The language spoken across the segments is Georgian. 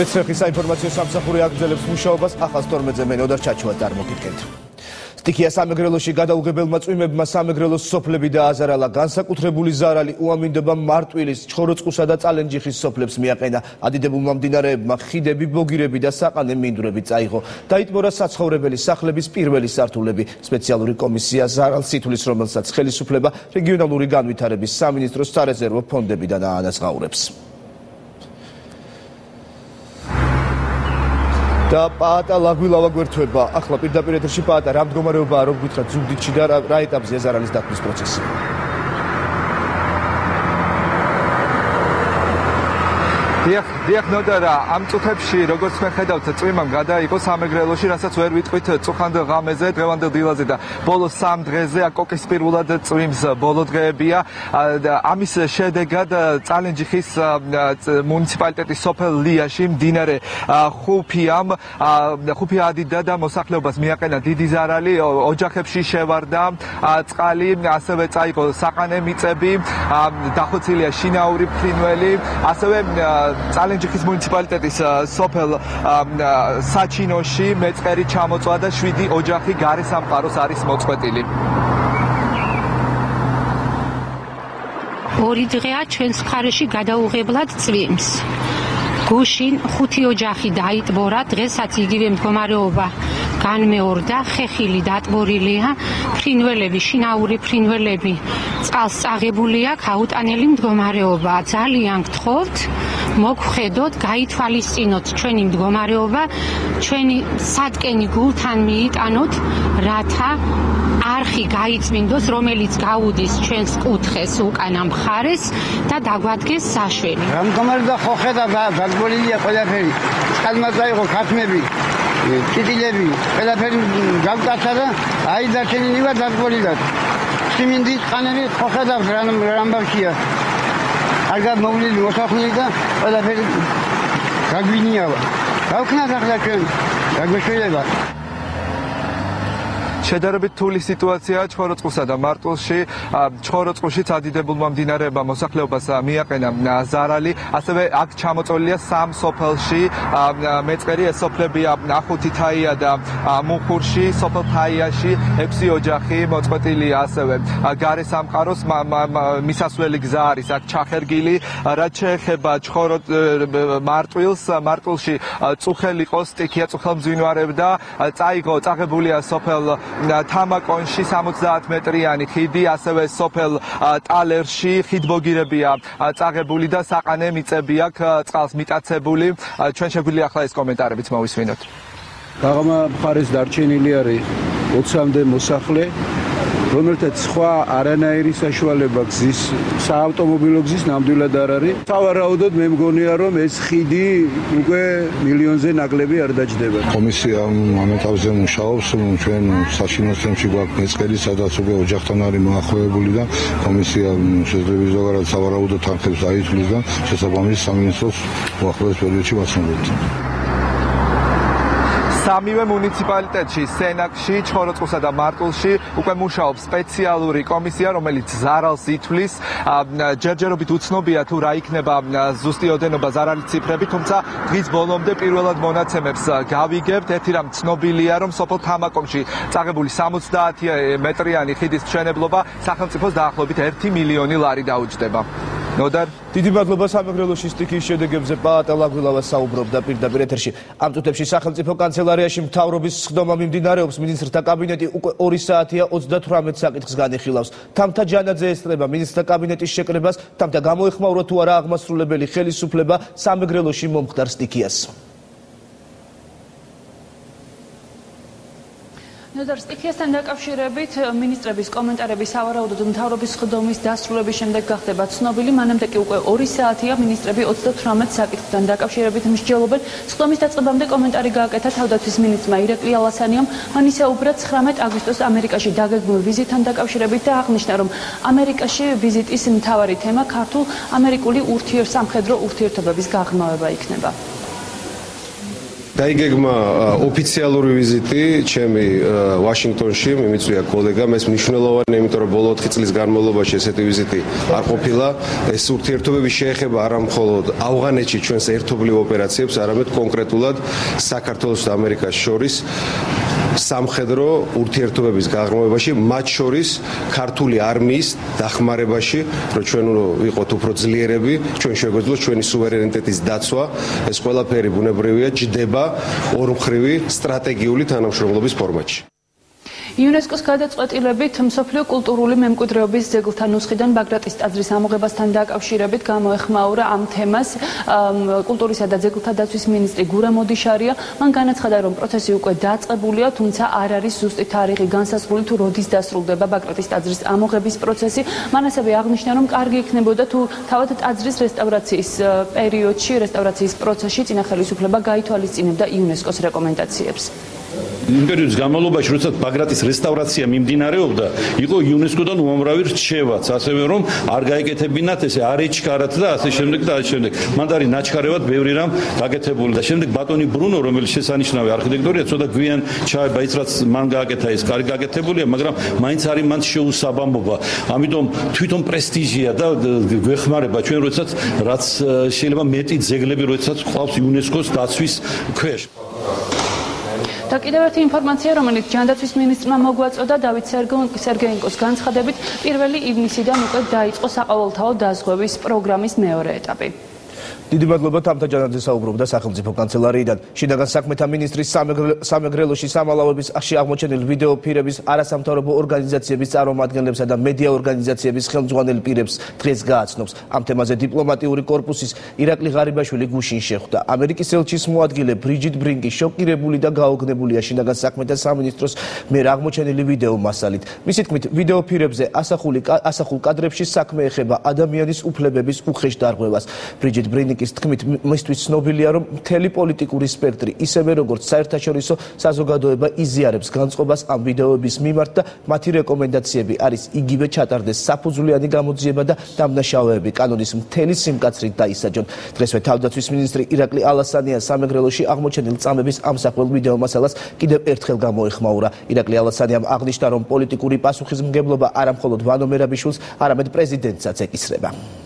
მეცხრე საინფორმაციო სამსახური აგრძელებს მუშაობას ახალ 12-ზე მე ნოდარ ჩაჩუა წარმოგიდგენთ. სტიქია სამეგრელოში გადაუღებელმა წვიმებმა სამეგრელოს სოფლები დააზარალა, განსაკუთრებული ზარალი უამინდობა მარტვილის, ჩხოროწყუსა და წალენჯიხის სოფლებს მიაყენა. ადიდებულმა მდინარეებმა ხიდები, ბოგირები და საყანე მინდვრები წაიღო. დაიტბორა საცხოვრებელი სახლების პირველი სართულები. სპეციალური კომისია ზარალს ითვლის, რომელსაც ხელისუფლება რეგიონალური განვითარების სამინისტროს სარეზერვო ფონდებიდან აანაზღაურებს. და პაატა ლაგვილავა გვერდთვება. ახლა პირდაპირ ეთერში პაატა, რა მდგომარეობაა, რომ გითხრათ ზუგდიდში და რა ეტაპზეა ზარალის დათმის პროცესი? დიახ ნოდარა, ამ წუთებში როგორც მე ხედავთ, წვიმამ გადაიღო სამეგრელოში, რასაც ვერ ვიტყვით წუხანდელ ღამეზე, დღევანდელ დილაზე და ბოლო 3 დღეზე აკოკისპირულად წვიმს ბოლო დღეებია. ამის შედეგად წალენჯიხის მუნიციპალიტეტის სოფელ ლიაში მდინარე ხუფია ადიდა და მოსახლეობას მიაყენა დიდი ზარალი, ოჯახებში შევარდა წყალი, ასევე წაიღო საყანე მიწები, დახოცილია შინაური ფრინველი, ასევე წალენჯიხის მუნიციპალიტეტის სოფელ საჩინოში მეწყერი ჩამოწვა და 7 ოჯახი გარე სამყაროს არის მოწყვეტილი. ორი დღეა ჩვენს მხარეში გადაუღებლად წვიმს. გუშინ 5 ოჯახი დაიტბორა, დღესაც იგივე მდგომარეობა განმეორდა, ხეხილი დატბორილია, ფრინველები, შინაური ფრინველები წყალს წაღებულია, გაუტანელი მდგომარეობა. ძალიან გთხოვთ, მოგხედოთ, გაითვალისწინოთ ჩვენი მდგომარეობა, ჩვენი სადგენი გულთან მიიტანოთ, რათა არხი გაიწმინდოს, რომელიც გაუდის ჩვენს კუთხეს უკანა მხარეს და დაგვადგეს საშველი. რა მდგომარეობა ხო ხედავ, დაგბოლილია ყველაფერი. წყალმა წაიღო ქათმები, კიტილები, ყველაფერი გავკაცა და აი დარჩენილი ვარ დაგბოლილად. სიმინდი ყანები ხო ხედავ რა ამბავშია. არგად მოვლილი მოსახლეობა და ყველაფერი გაგვინიავა. გავქნათ ახლა ჩვენ გაგვეშველება. შედარებით რთული სიტუაციაა ჩხოროწყუსა და მარტვილში. ჩხოროწყუშიც ადიდებულმა მდინარეებმა მოსახლეობას მიაყენა ზარალი, ასევე აქ ჩამოწოლილია 3 სოფელში მეწყერი, ეს სოფლებია ახუთითაია და მუხურში, სოფელ თაიაში 6 ოჯახი მოწყვეტილია, ასევე გარე სამყაროს მისასვლელი გზა არის აქ ჩახერგილი. რაც შეეხება მარტვილში წუხელი იყო, სტიქია წუხელმძვინვარებდა, წაღებულია სოფელ თამაკონში 70 მეტრიანი ხიდი, ასევე სოფელ ტალერში ხიდბოგირებია წაღებული და საყანე მიწები აქ წყალს მიტაცებული. ჩვენ შეგვიძლია ახლა ეს კომენტარებიც მოვისმინოთ. დაღმა მხარეს დარჩენილი არის 20-მდე მოსახლე, რომელთაც სხვა არანაირი საშუალება გზის, საავტომობილო გზის ნამდვილად არ არის. სავარაუდოდ მე მგონია, რომ ეს ხიდი უკვე მილიონზე ნაკლები არ დაჯდება. კომისია ამ ეტაპზე მუშაობს, ჩვენ საშინო ცენტრში გვაქვს მეწყერი, სადაც უკვე ოჯახთან არის მოახლოებული და კომისია შესაძლებელი ზოგადად სავარაუდოდ თანხებს აითვლის და შესაბამის სამინისტროს უახლოეს პერიოდში ვაცნობთ. სამივე მუნიციპალიტეტში, სენაკში, ჩხოროწყუსა და მარტვილში უკვე მუშაობს სპეციალური კომისია, რომელიც ზარალს ითვლის. ჯერჯერობით უცნობია თუ რა იქნება ზუსტი ოდენობა ზარალის ციფრები, თუმცა დღის ბოლომდე პირველად მონაცემებს გავიგებთ. ერთი რამ ცნობილია, რომ სოფელ თამაკონში წაღებული 70 მეტრიანი ხიდის მშენებლობა სახელმწიფოს დაახლოებით 1 მილიონი ლარი დაუჯდება. ნოდარ, დიდი მადლობა. სამეგრელოში სტიქიის შედეგებზე პაატა ლაგვილავა საუბრობდა პირდაპირ ეთერში. ამ წუთებში სახელმწიფო კანცელარიაში მთავრობის სხდომა მიმდინარეობს. მინისტრთა კაბინეტი უკვე 2 საათია 38 საკითხს განიხილავს. თამთა ჯანაძე ესწრება მინისტრთა კაბინეტის შეკრებას, თამთა გამოეხმაურა თუ არა აღმასრულებელი ხელისუფლება სამეგრელოში მომხდარ სტიქიას. სტიქიასთან დაკავშირებით მინისტრების კომენტარები სავარაუდოდ მთავრობის სხდომის დასრულების შემდეგ გახდება ცნობილი. მანამდე კი უკვე 2 საათია მინისტრები 38 საკითხთან დაკავშირებით მსჯელობენ. სხდომის დაწყებამდე კომენტარი გააკეთა თავდაცვის მინისტრმა ირაკლი ალასანიამ. მან ისაუბრა 19 აგვისტოს ამერიკაში დაგეგმილ ვიზიტთან დაკავშირებით და აღნიშნა, რომ ამერიკაში ვიზიტის მთავარი თემა ქართულ-ამერიკული სამხედრო ურთიერთობების გაღრმავება იქნება. გაიგეგმა ოფიციალური ვიზიტი ჩემი ვაშინგტონში, მიმიწვია კოლეგამ, ეს მნიშვნელოვანია, იმიტომ რომ ბოლო 4 წლის განმავლობაში ესეთი ვიზიტი არ ყოფილა. ეს ურთიერთობები შეეხება არა მხოლოდ ავღანეთში ჩვენს ერთობლივ ოპერაციებს, არამედ კონკრეტულად საქართველოს და ამერიკას შორის სამხედრო ურთიერთობების გაღრმავებაში, მათ შორის ქართული არმიის დახმარებაში, რომ ჩვენ ვიყოთ უფრო ძლიერები, ჩვენ შეგვეძლოს ჩვენი სუვერენიტეტის დაცვა, ეს ყველაფერი ბუნებრივია ჯდება ორმხრივი სტრატეგიული თანამშრომლობის ფორმატში. იუნესკოს გადაწყვეტილებით მსოფლიო კულტურული მემკვიდრეობის ძეგლთა ნუსხიდან ბაგრატის ტაძრის ამოღებასთან დაკავშირებით გამოეხმაურა ამ თემას კულტურისა და ძეგლთა დაცვის მინისტრი გურა მოდიშარია. მან განაცხადა, რომ პროცესი უკვე დაწყებულია, თუმცა არ არის ზუსტი თარიღი განსაზღვრული თუ როდის დასრულდება ბაგრატის ტაძრის ამოღების პროცესი. მან ასევე აღნიშნა, რომ კარგი იქნებოდა თუ თავად ტაძრის რესტავრაციის პერიოდში, რესტავრაციის პროცესში წინა ხელისუფლება გაითვალისწინებდა იუნესკოს რეკომენდაციებს. იმ პერიოდის განმავლობაში, როდესაც ბაგრატის რესტავრაცია მიმდინარეობდა, იყო იუნესკოდან უამრავი რჩევაც, ასევე რომ არ გაეკეთებინათ ესე არ ეჩქარათ და ასე შემდეგ და ასე შემდეგ. მანდ არის ნაჩქარევად ბევრი რამ გაკეთებული და შემდეგ ბატონი ბრუნო, რომელიც შესანიშნავი არქიტექტორია, ცოტა გვიან ჩაება ის რაც მან გააკეთა, ეს კარგი გაკეთებულია, მაგრამ მაინც არის მან შეუსაბამობა. ამიტომ თვითონ პრესტიჟია და გვეხმარება ჩვენ, როდესაც რაც შეიძლება მეტი ძეგლები, როდესაც ყავს იუნესკოს დაცვის ქვეშ. და კიდევ ერთი ინფორმაცია, რომელიც ჯანდაცვის მინისტრმა მოგვაწოდა, დავით სერგეინკოს განცხადებით, 1 ივნისიდან უკვე დაიწყო საყოველთაო დაზღვევის პროგრამის მეორე ეტაპი. დიდი მადლობა თამთა ჯანაძე საუბრობდა სახელმწიფო კანცელარიიდან. შინაგან საქმეთა მინისტრის სამეგრელოში სამალავების ახში აღმოჩენილ ვიდეო ფირების არასამთავრობო ორგანიზაციების წარმომადგენლებსა და მედია ორგანიზაციების ხელმძღვანელ პირებს დღეს გააცნობს. ამ თემაზე დიპლომატიური კორპუსის ირაკლი ღარიბაშვილი გუშინ შეხვდა. ამერიკის ელჩის მოადგილე ბრიჯიტ ბრინკი შოკირებული და გაოგნებულია შინაგან საქმეთა სამინისტროს მიერ აღმოჩენილი ვიდეო მასალით. მისი თქმით, ვიდეო ფირებზე ასახულ კადრებში საქმე ეხება ადამიანის უფლებების უხეშ დარღვევას. ბრიჯიტ ბრინკი ის თქმით, მისთვის ცნობილია, რომ მთელი პოლიტიკური სპექტრი, ისევე როგორც საერთაშორისო საზოგადოება იზიარებს განწყობას ამ ვიდეოების მიმართ და მათი რეკომენდაციები არის იგივე ჩატარდეს საფუძვლიანი გამოძიება და დამნაშავეები კანონის მთელი სიმკაცრით დაისაჯონ. დღესვე თავდაცვის მინისტრი ირაკლი ალასანია სამეგრელოში აღმოჩენილ წამების ამსახველ ვიდეო მასალას კიდევ ერთხელ გამოეხმაურა. ირაკლი ალასანიამ აღნიშნა, რომ პოლიტიკური პასუხისმგებლობა არა მხოლოდ ვანო მერაბიშვილს, არამედ პრეზიდენტსაც ეკისრება.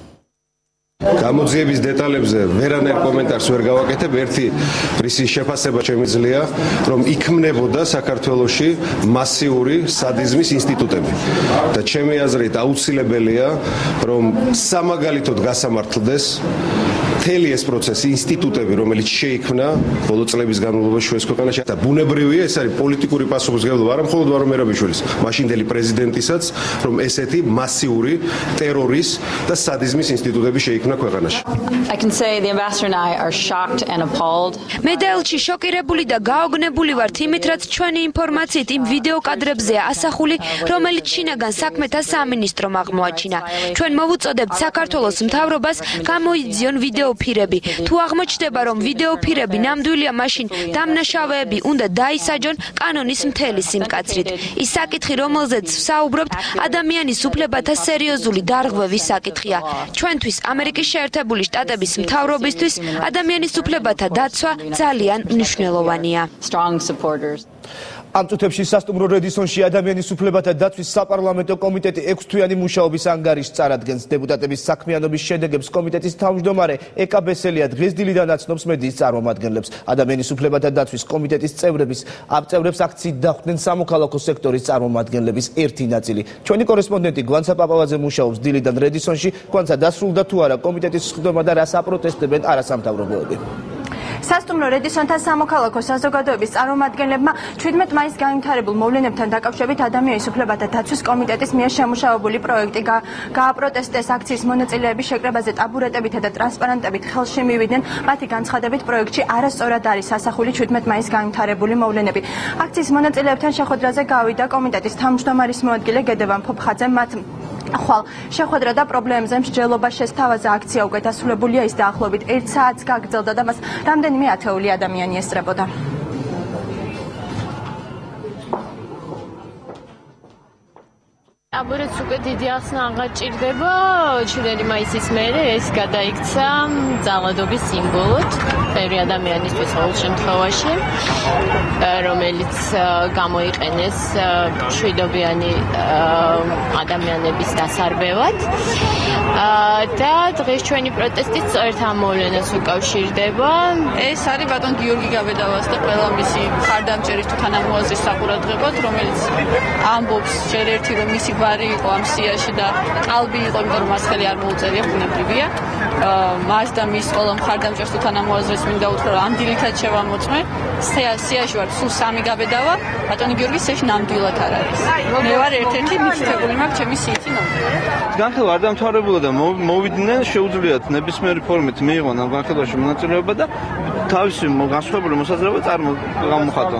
გამოძიების დეტალებზე ვერანაირ კომენტარს ვერ გავაკეთებ. ერთი რისი შეფასება შემიძლია, რომ იქმნებოდა საქართველოში მასიური სადიზმის ინსტიტუტები და ჩემი აზრით აუცილებელია, რომ სამაგალითოდ გასამართლდეს მთელი ეს პროცესი, ინსტიტუტები, რომელიც შეიქმნა ბოლო წლების განმავლობაში ჩვენს ქვეყანაში და ბუნებრივია, ეს არის პოლიტიკური პასუხისმგებლობა არა მხოლოდ ვარო მერაბიშვილის, მაშინდელი პრეზიდენტისაც, რომ ესეთი მასიური ტერორის და სადიზმის ინსტიტუტები შეიქმნა ქვეყანაში. I can say the ambassador and I are shocked and appalled. მე და ელჩი შოკირებული და გაოგნებული ვართ იმით, რაც ჩვენი ინფორმაციით იმ ვიდეო კადრებზეა ასახული, რომელიც შინაგან საქმეთა სამინისტრომ აღმოაჩინა. ჩვენ მოვუწოდებთ საქართველოს მთავრობას გამოიძიონ ვიდეო ფირები. თუ აღმოჩნდება, რომ ვიდეო ფირები ნამდვილია, მაშინ დამნაშავეები უნდა დაისაჯონ კანონის მთელი სიმკაცრით. ის საკითხი, რომელზეც ვსაუბრობთ, ადამიანის უფლებათა სერიოზული დარღვევის საკითხია. ჩვენთვის ამერიკის შეერთებული შტატების მთავრობისთვის ადამიანის უფლებათა დაცვა ძალიან მნიშვნელოვანია. ამ წუთებში სასტუმრო რედისონში ადამიანის უფლებათა დაცვის საპარლამენტო კომიტეტი 6-თვიანი მუშაობის ანგარიშს წარადგენს. დეპუტატების საქმიანობის შედეგებს კომიტეტის თავმჯდომარე ეკა ბესელია დღეს დილიდან აცნობს მედიის წარმომადგენლებს. ადამიანის უფლებათა დაცვის კომიტეტის წევრებს აქციით დახვდნენ სამოქალაქო სექტორის წარმომადგენლების ერთი ნაწილი. ჩვენი კორესპონდენტი გვანცა პაპავაძე მუშაობს დილიდან რედისონში. გვანცა, დასრულდა თუ არა კომიტეტის სხდომა და რას აპროტესტებენ არასამთავრობოები? სასტუმრო რედისონთან სამოქალაქო საზოგადოების წარმომადგენლებმა 17 მაისს განვითარებულ მოვლენებთან დაკავშირებით ადამიანის უფლებათა დაცვის კომიტეტის მიერ შემუშავებული პროექტი გააპროტესტეს. აქციის მონაწილეების შეკრებაზე ტაბურეტებითა და ტრანსპარენტებით ხელში მივიდნენ. მათი განცხადებით პროექტში არასწორად არის ასახული 17 მაისს განვითარებული მოვლენები. აქციის მონაწილეებთან შეხვედრაზე გავიდა კომიტეტის თავმჯდომარის მოადგილე გედევან ფოფხაძე. მათ ხვალ შეხვედრა და პრობლემებზე მსჯელობა შესთავაზა. აქცია უკვე დასრულებულია, ის დაახლოებით 1 საათს გაგრძელდა და მას რამდენიმე ათეული ადამიანი ესწრებოდა. აბორეც უკვე დიდი ახსნა აღაჭირდება 7 მაისის მერე ეს გადაიქცა ძალადობის სიმბოლოდ ბევრი ადამიანისთვის ყოველ შემთხვევაში რომელიც გამოიყენეს მშვიდობიანი ადამიანების დასარბევად და დღეს ჩვენი პროტესტი სწორედ ამ მოვლენას უკავშირდება ეს არის ბატონ გიორგი გაბედავას და ყველა მისი ხარდამჭერის თუ თანამოაზრის საყურადღებოდ რომელიც ამბობს ჯერ ერთი რომ მისი ბარი იყო ამ სიაში და კალბი იყო იმიტომ რომ მას ხელი არ მოუწერია ბუნებრივია მას და მის ყველა მხარდამჭერს თუ თანამოაზრეს მინდა უთხრა რომ ამ დილითაც შევამოწმე სიაში ვარ სულ 3 გაბედავა ბატონი გიორგი სიაში ნამდვილად არ არის მე ვარ ერთ-ერთი მითითებული მაქვს ჩემი სიითი ნამდვილად განხილვა არ დამთავრებულა და მოვიდნენ შეუძლიათ ნებისმიერი ფორმით მიიღონ ამ განხილვაში მონაწილეობა და თავისი განსხვავებული მოსაზრება გამოხატონ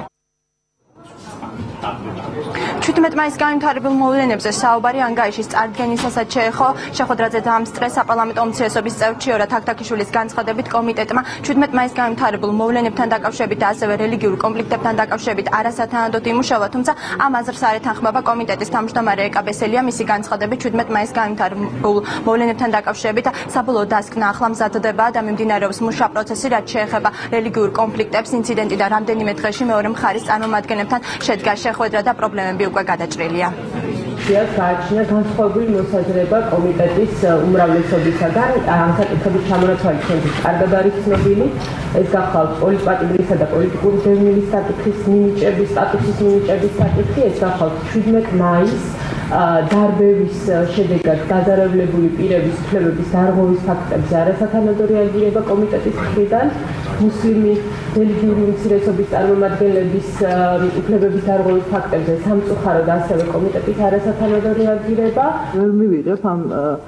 17 მაისს განვითარებულ მოვლენებზე საუბარი ანგარიშის წარდგენისასაც შეხვედრაზე დაამსწრეს საპარლამენტო უმცირესობის წევრი ჩიორა თაქთაქიშვილის განცხადებით კომიტეტმა 17 მაისს განვითარებულ მოვლენებთან დაკავშირებით და ასევე რელიგიურ კონფლიქტებთან დაკავშირებით არასათანადოდ იმუშავა, თუმცა ამ აზრს არ ეთანხმება კომიტეტის თავმჯდომარე ეკაბესელია მისი განცხადებით 17 მაისს განვითარებულ მოვლენებთან დაკავშირებით საბოლოო დასკვნა ახლა მზადდება და მიმდინარეობს მუშა პროცესი, რაც შეეხება რელიგიურ კონფლიქტებს, ინციდენტიდან რამდენიმე დღეში მეორე მხარის წარმომადგენლებთან შედგა შეხვედრა და პრობლემები უკვე გადაჭრილია. გააჩნია განსხვავებული მოსაზრება კომიტეტის უმრავლესობისაგან ამ საკითხების ჩამონაცვალი ჩვენთვის კარგად არის ცნობილი. ეს გახლავთ პოლიტპატიმრისა და პოლიტიკური დევნილის საკითხის მინიჭების სტატუსის მინიჭების საკითხი. ეს გახლავთ 17 მაისს დარბევის შედეგად დაზარალებული პირების უფლებების დარღვევის ფაქტებზე არასათანადო რეაგირება კომიტეტის მხრიდან. მუსლიმი რელიგიური უმცირესობის წარმომადგენლების უფლებების დარღვევის ფაქტებზე სამწუხაროდ ასევე კომიტეტის არასათანადო რეაგირება. ვერ მივიღებ ამ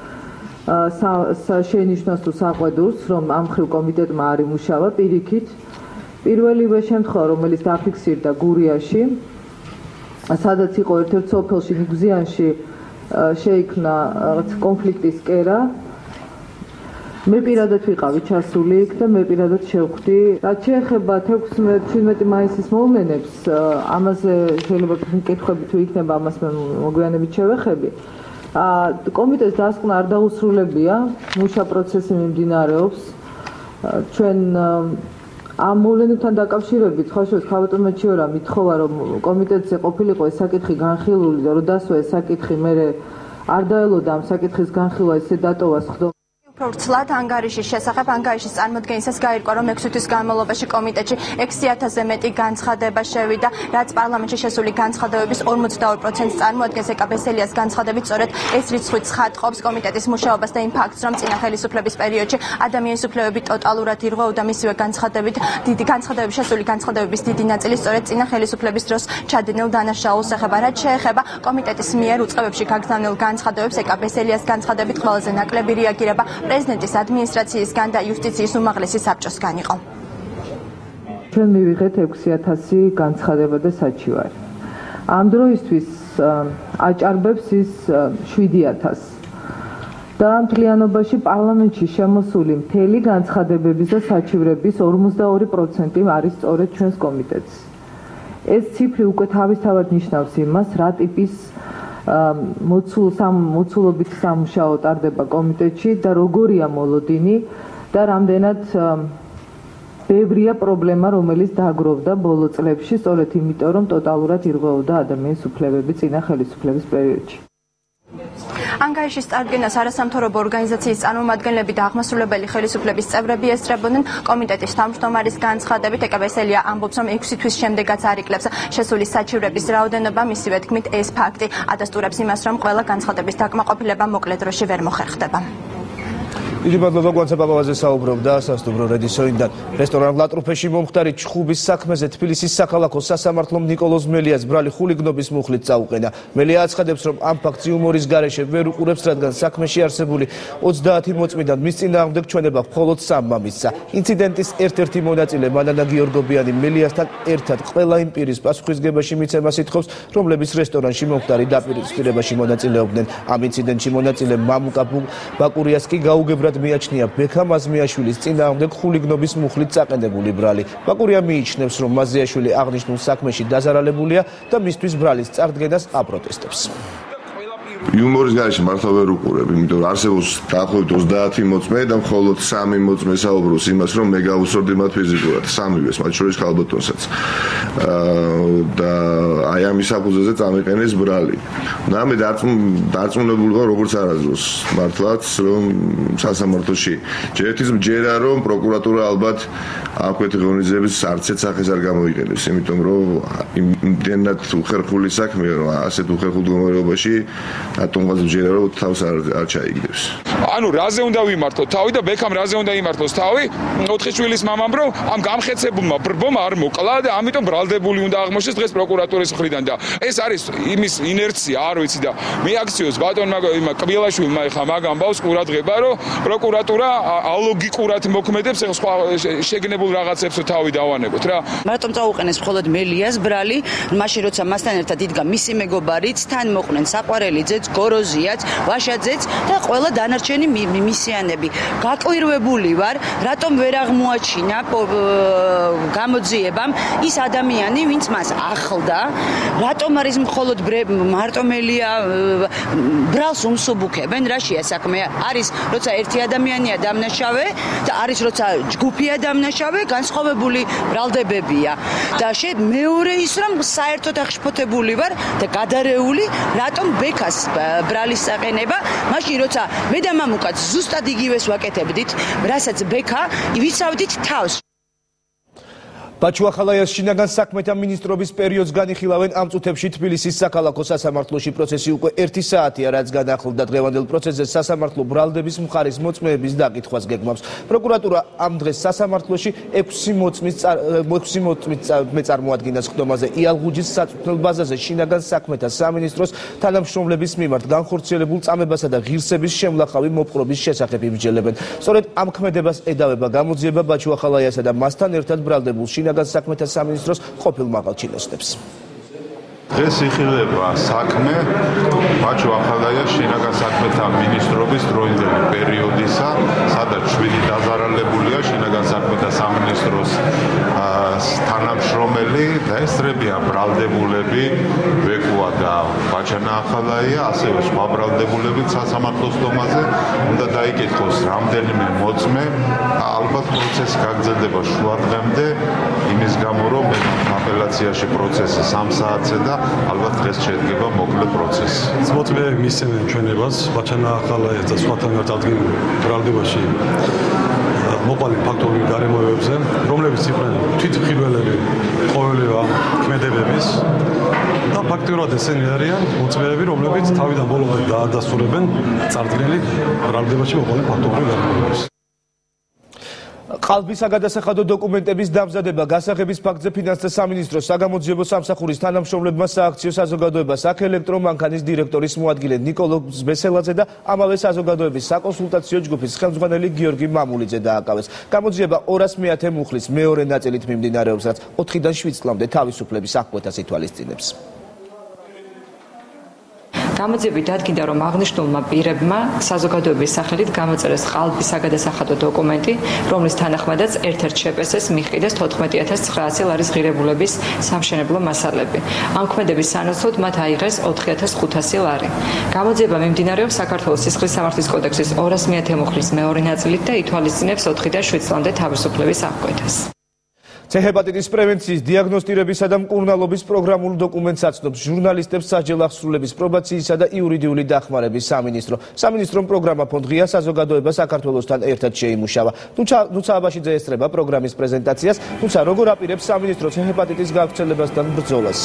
შეინიშნოს თუ საყვედურს, რომ ამ მხრივ კომიტეტმა არ იმუშავა პირიქით. პირველივე შემთხვევა, რომელიც დაფიქსირდა გურიაში, სადაც იყო ერთ-ერთ სოფელში ნიგზიანში შეიქმნა კონფლიქტის კერა. მე პირადად ვიყავი ჩასული იქ და მე პირადად შევხვდი. რაც შეეხება 17 მაისის მოვლენებს, ამაზე შეიძლება კითხვები თუ იქნება, ამას მე მოგვიანებით შევეხები. კომიტეტს დასკვნა არ დაუსრულებია, მუშა პროცესი მიმდინარეობს. ჩვენ ამ მოვლენებთან დაკავშირებით ხაშოს ხავატონმა ჩიორა მითხოვა რომ კომიტეტზე ყოფილიყო ეს საკითხი განხილული და რომ დასვა ეს საკითხი მე არ დაელოდა ამ საკითხის განხილვა ესე დატოვას ხდო Ვრცლად ანგარიშის შესახებ ანგარიშის წარმოდგენისას გაირკვა, რომ 6 თვის განმავლობაში კომიტეტში 6000-ზე მეტი განცხადება შევიდა, რაც პარლამენტში შესული განცხადებების 42%-ს წარმოადგენს. ეკაბესელიას განცხადებით სწორედ ეს რიცხვი ცხადყოფს კომიტეტის მუშაობას და იმ ფაქტს, რომ წინა ხელისუფლების პერიოდში ადამიანის უფლებები ტოტალურად ირღვეოდა. მისივე განცხადების შესული განცხადებების დიდი ნაწილი სწორედ წინა ხელისუფლების დროს ჩადენილ დანაშაულს ეხება. რაც შეეხება კომიტეტის მიერ უწყებებში გაგზავნილ განცხადებებს, ეკაბესელიას განცხადებით ყველაზე ნაკლები რეაგირება პრეზიდენტის ადმინისტრაციისგან და იუსტიციის უმაღლესი საბჭოსგან იყო. ჩვენ მივიღეთ 6000 განცხადება და საჩივარი. ამ დროისთვის აჭარბებს ის 7000. და მთლიანობაში პარლამენტში შემოსული მთელი განცხადებების და საჩივრების 42% არის სწორედ ჩვენს კომიტეტს. ეს ციფრი უკვე თავისთავად ნიშნავს იმას, რა ტიპის მოცულობით სამუშაო ტარდება კომიტეტში და როგორია მოლოდინი და რამდენად ბევრია პრობლემა, რომელიც დააგროვდა ბოლო წლებში, სწორედ იმიტომ, რომ ტოტალურად ირღვეოდა ადამიანის უფლებები წინა ხელისუფლების პერიოდში. ანგარიშის წარდგენას არასამთავრობო ორგანიზაციის წარმომადგენლები და აღმასრულებელი ხელისუფლების წევრები ესწრებოდნენ. კომიტეტის თავმჯდომარის განცხადებით ეკაბესელია ამბობს, რომ 6 თვის შემდეგაც არ იკლებს შესული საჩივრების რაოდენობა. მისივე თქმით, ეს ფაქტი ადასტურებს იმას, რომ ყველა განცხადების დაკმაყოფილება მოკლე დროში ვერ მოხერხდება. დიდი მადლობა გვანცა პაპავაძე საუბრობდა სასტუმრო რედისოინდან. რესტორან ლატრუფეში მომხდარი ჩხუბის საქმეზე თბილისის საქალაქო სასამართლომ ნიკოლოზ მელიას ბრალი ხულიგნობის მუხლით წაუყენა. მელია აცხადებს, რომ ამ ფაქტს იუმორის გარეშე ვერ უყურებს, რადგან საქმეში არსებული 30 მოწმიდან მის წინააღმდეგ ჩვენება მხოლოდ 3-მა მისცა. ინციდენტის ერთ-ერთი მონაწილე მანანა გიორგობიანი მელიასთან ერთად ყველა იმ პირის პასუხისგებაში მიცემას ითხოვს, რომლებიც რესტორანში მომხდარი დაპირისპირებაში მონაწილეობდნენ. ამ ინციდენტში მონაწილე მამუკა ბაკურიას კი გაუგებრად მიაჩნია ბექამ აზმიაშვილის წინააღმდეგ ხულიგნობის მუხლით წაყენებული ბრალი. ბაკურია მიიჩნევს, რომ მაზიაშვილი აღნიშნულ საქმეში დაზარალებულია და მისთვის ბრალის წარდგენას აპროტესტებს. იუმორის გარეშე მართლა ვერ უყურებ, იმიტომ რომ არსებობს დაახლოებით 30 მოწმე და მხოლოდ 3 მოწმე საუბრობს იმას, რომ მე გავუსწორდი მათ ფიზიკურად, 3-ვეს, მათ შორის ქალბატონსაც. და აი ამის საფუძველზე წამიყენეს ბრალი. და მე დარწმუნებული ვარ, როგორც არასდროს მართლაც, რომ სასამართლოში ჯერა რომ პროკურატურა ალბათ აქვეთ ღონისძიების არცეთ სახეს არ გამოიყენებს, იმიტომ რომ იმდენად უხერხული საქმეა, რომ ასეთ უხერხულ მდგომარეობაში ატომღაც ჯერა რომ თავს არ ჩაიგდებს. ანუ რაზე უნდა ვიმართოთ თავი და ბექამ რაზე უნდა იმართოს თავი 4 შვილის მამამ რომ ამ გამხეცებულმა ბრბომ არ მოკლა და ამიტომ ბრალდებული უნდა აღმოჩნდეს დღეს პროკურატურის მხრიდან და ეს არის იმის ინერცია არ ვიცი და მეაქციოს ბატონმა კბილაშვილმა ეხა მაგ ამბავს ყურადღება რომ პროკურატურა ალოგიკურად მოქმედებს ეხა სხვა შეგნებულ რაღაცებს თავი დავანებოთ რა მარტომ წაუყენეს მხოლოდ მელიას ბრალი მაშინ როცა მასთან ერთად იდგა მისი მეგობარიც თან მოყვნენ საყვარელიძეც გოროზიაც ვაშაძეც და ყველა დანარჩენი მისიანები გაკვირვებული ვარ რატომ ვერ აღმოაჩინა გამოძიებამ ის ადამიანი ვინც მას ახლდა რატომ არის მხოლოდ მარტო მელია ბრალს უმსუბუქებენ რაშია საქმე არის როცა ერთი ადამიანია დამნაშავე და არის როცა ჯგუფია დამნაშავე განსხვავებული ბრალდებებია და მეორე ის რომ საერთოდ აღშფოთებული ვარ და გადარეული რატომ ბექას ბრალის საყენება მაშინ როცა მე და მამუკაც ზუსტად იგივეს ვაკეთებდით რასაც ბექა ვიცავდით თავს ბაჩუახალაიას შინაგან საქმეთა მინისტრობის პერიოდს განიხილავენ ამ წუთებში თბილისის საქალაქო სასამართლოში პროცესი უკვე 1 საათია რაც განახლდა დღევანდელ პროცესზე სასამართლო ბრალდების მხარის მოწმეების დაკითხვას გეგმავს პროკურატურა ამ დღეს სასამართლოში 6 მოწმის წარმოადგენას ხდომაზე იალღუჯის საწვრთნელ ბაზაზე შინაგან საქმეთა სამინისტროს თანამშრომლების მიმართ განხორციელებულ წამებასა და ღირსების შემლახავი მოპყრობის შესახებ იმსჯელებენ სწორედ ამ ქმედებას ედავება გამოძიება ბაჩუახალაიასა და მასთან ერთად ბრალდებულ შინაგან საქმეთა სამინისტროს ყოფილ მაღალჩინოსნებს. დღეს იხილება საქმე ბაჩუახალაიას შინაგან საქმეთა მინისტრობის დროინდელი პერიოდისა, სადაც 7 დაზარალებულია შინაგან საქმეთა სამინისტროს თანამშრომელი და ესწრებიან ბრალდებულები ვეკუა და ბაჩანაახალაია, ასევე სხვა ბრალდებულებიც სასამართლოს დომაზე უნდა დაიკითხოს რამდენიმე მოწმე, ალბათ პროცესი გაგრძელდება შუა დღემდე, იმის გამო რომ აპელაციაში პროცესი 3 საათზე და ალბათ დღეს შედგება მოკლე პროცესი. მოწმეები მისცემენ ჩვენებას ბაჩანაახალაიას და სხვათან ერთად ბრალდებაში მოყალიბ ფაქტობრივ გარემოებებზე, რომლებიც იყვნენ თვითმხილველები ყოველივე ქმედებების და ფაქტიურად ესენი არიან მოწმეები, რომლებიც თავიდან ბოლომდე დაადასტურებენ წარდგენილი ბრალდებაში მოყალიბ ფაქტობრივ გარემოებებს. ყალბის საგადასახადო დოკუმენტების დამზადება გასაღების ფაქტზე ფინანსთა სამინისტროს საგამოძიებო სამსახურის თანამშრომლებმა სააქციო საზოგადოებას აქ ელექტრომანქანის დირექტორის მოადგილე ნიკოლოზ ბესელაძე და ამავე საზოგადოების საკონსულტაციო ჯგუფის ხელმძღვანელი გიორგი მამულიძე დააკავეს. გამოძიება 200 მუხლის მეორე ნაწილით მიმდინარეობს, რაც 4-დან 7 წლამდე თავისუფლების აღკვეთას ითვალისწინებს. გამოძიებით დადგინდა, რომ აღნიშნულმა პირებმა საზოგადოების სახელით გამოწერეს ყალბის საგადასახადო დოკუმენტი, რომლის თანახმადაც ერთ-ერთ შეპესეს მიჰყიდეს 14900 ლარის ღირებულების სამშენებლო მასალები. ამ ქმედების სანაცვლოდ მათ აიღეს 4500 ლარი. გამოძიება მიმდინარეობს საქართველოს სისხლის სამართლის კოდექსის 200 მუხლის მეორე ნაწილით და ითვალისწინებს 4-დან 7 წლამდე თავისუფლების აღკვეთას. ცეჰეპატიტის პრევენციის, დიაგნოსტირებისა და მკურნალობის პროგრამულ დოკუმენტს აცნობს ჟურნალისტებს საჯარო აღსრულების პრობაციისა და იურიდიული დახმარების სამინისტრო. სამინისტრომ პროგრამა ფონდ ღია საზოგადოება საქართველოსთან ერთად შეიმუშავა. თუმცა აბაშიძე ესწრება პროგრამის პრეზენტაციას, თუმცა როგორ აპირებს სამინისტრო ცეჰეპატიტის გავრცელებასთან ბრძოლას.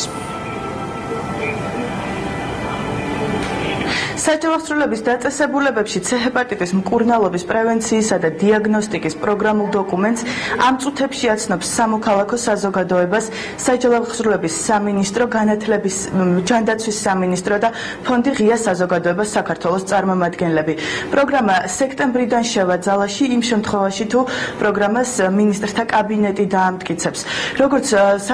საჯარო აღსრულების დაწესებულებებში ცეჰეპატიტის მკურნალობის პრევენციისა და დიაგნოსტიკის პროგრამულ დოკუმენტს ამ წუთებში აცნობს სამოქალაქო საზოგადოებას საჯარო აღსრულების სამინისტრო, განათლების ჯანდაცვის სამინისტრო და ფონდი ღია საზოგადოება საქართველოს წარმომადგენლები. პროგრამა სექტემბრიდან შევა ძალაში იმ შემთხვევაში თუ პროგრამას მინისტრთა კაბინეტი დაამტკიცებს. როგორც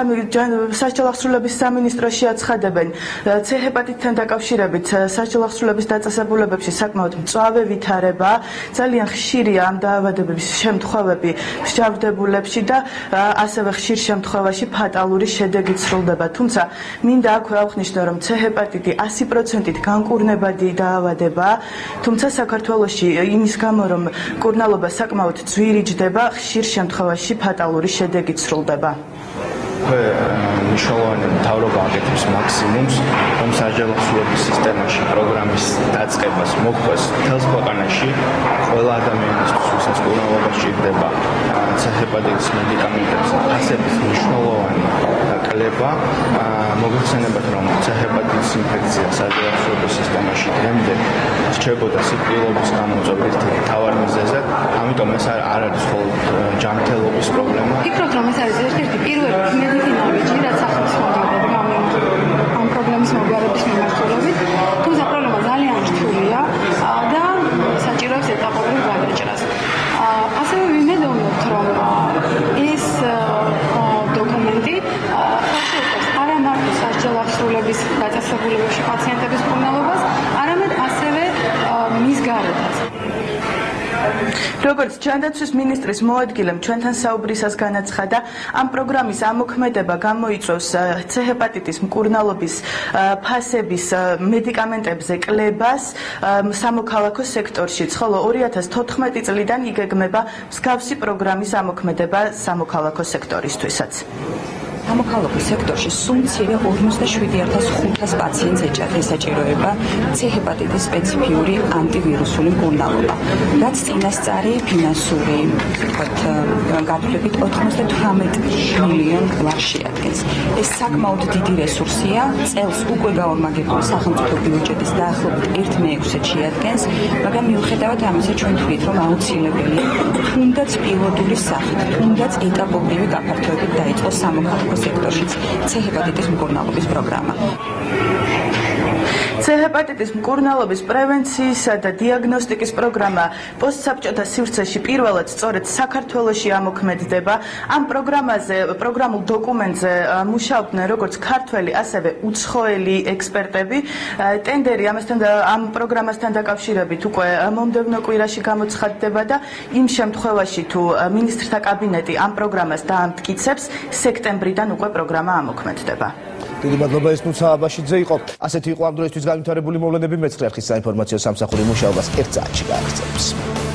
საჯარო აღსრულების სამინისტროში აცხადებენ, ცეჰეპატიტთან დაკავშირებით საჯარო აღსრულების საგადოების დაწესებულებებში საკმაოდ მწვავე ვითარება, ძალიან ხშირია ამ დაავადების შემთხვევები მსჯავრდებულებში და ასევე ხშირ შემთხვევაში ფატალური შედეგით სრულდება. თუმცა მინდა აქვე ავხსნისო, რომ C ჰეპატიტი 100%-ით განკურნებადი დაავადებაა, თუმცა საქართველოში იმის გამო, რომ მკურნალობა საკმაოდ ძვირი ჯდება, ხშირ შემთხვევაში ფატალური შედეგით სრულდება. მნიშვნელოვანი მთავრობა აკეთებს მაქსიმუმს, რომ სასჯელოსნობის სისტემაში პროგრამის დაწყებას მოხდეს მთელს ქვეყანაში ყველა ადამიანისთვის, ვისაც მკურნალობა სჭირდება C ჰეპატიტის მედიკამენტებზე ფასების მნიშვნელოვანი კლება. მოგეხსენებათ, რომ C ჰეპატიტის ინფექცია სასჯელოსნობის სისტემაში დღემდე რჩებოდა სიკვდილობის გამოწვევით ერთ-ერთი მთავარ მიზეზად, ამიტომ ეს არ არის მხოლოდ ჯანმრთელობის პრობლემა. ფიქრობთ, რომ ეს არის ერთ-ერთი პირველი მედიცინაში, რაც ახალს მომდევნო ამ პრობლემის მოგვარების მიმართულებით, თუმცა პრობლემა ძალიან რთულია და საჭიროებს ეტაპობრივ გადაჭრას. ასევე ვიმედოვნებთ, რომ ეს დოკუმენტი ხარჯავს არა მარტო სასჯელო აღსრულების დაწესებულებებში პაციენტების მკურნალობას, არამედ ასევე მის გარედაც. როგორც ჯანდაცვის მინისტრის მოადგილემ ჩვენთან საუბრისას განაცხადა, ამ პროგრამის ამოქმედება გამოიწვევს C ჰეპატიტის მკურნალობის ფასების მედიკამენტებზე კლებას სამოქალაქო სექტორშიც, ხოლო 2014 წლიდან იგეგმება მსგავსი პროგრამის ამოქმედება სამოქალაქო სექტორისთვისაც. სამოქალაქო სექტორში სულ მცირე 47500 პაციენტს ესაჭიროება C ჰეპატიტის სპეციფიური ანტივირუსული მკურნალობა, რაც წინასწარი ფინანსური გათვლებით 98 მილიონ დოლარს შეადგენს. ეს საკმაოდ დიდი რესურსია, წელს უკვე გაორმაგებული სახელმწიფო ბიუჯეტის დაახლოებით 1/6-ს შეადგენს, მაგრამ მიუხედავად ამისა ჩვენ ვთვლით, რომ აუცილებელია თუნდაც პილოტური სახით, თუნდაც ეტაპობრივი გაფართოებით დაიწყოს სამოქალაქო სექტორშიც C ჰეპატიტის მკურნალობის პროგრამა. C ჰეპატიტის მკურნალობის პრევენციისა და დიაგნოსტიკის პროგრამა პოსტსაბჭოთა სივრცეში პირველად სწორედ საქართველოში ამოქმედდება. ამ პროგრამულ დოკუმენტზე მუშაობდნენ როგორც ქართველი, ასევე უცხოელი ექსპერტები. ტენდერი ამ პროგრამასთან დაკავშირებით უკვე მომდევნო კვირაში გამოცხადდება და იმ შემთხვევაში თუ მინისტრთა კაბინეტი ამ პროგრამას დაამტკიცებს, სექტემბრიდან უკვე პროგრამა ამოქმედდება. დიდი მადლობა, ეს ნუცა აბაშიძე იყო. ასეთი იყო ამ დროისთვის განვითარებული მოვლენები. მეცხრე არხის საინფორმაციო სამსახური მუშაობას 1 საათში გააგრძელებს.